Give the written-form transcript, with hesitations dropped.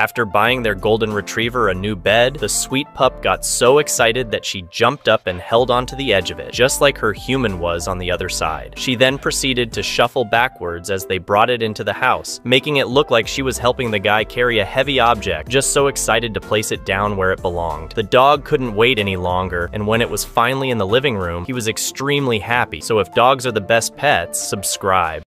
After buying their golden retriever a new bed, the sweet pup got so excited that she jumped up and held onto the edge of it, just like her human was on the other side. She then proceeded to shuffle backwards as they brought it into the house, making it look like she was helping the guy carry a heavy object, just so excited to place it down where it belonged. The dog couldn't wait any longer, and when it was finally in the living room, he was extremely happy. So if dogs are the best pets, subscribe.